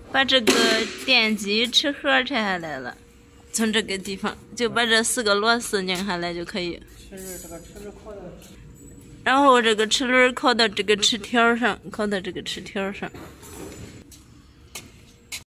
把这个电机齿盒拆下来了，从这个地方就把这4个螺丝拧下来就可以。然后这个齿轮靠到这个齿条上，靠到这个齿条上。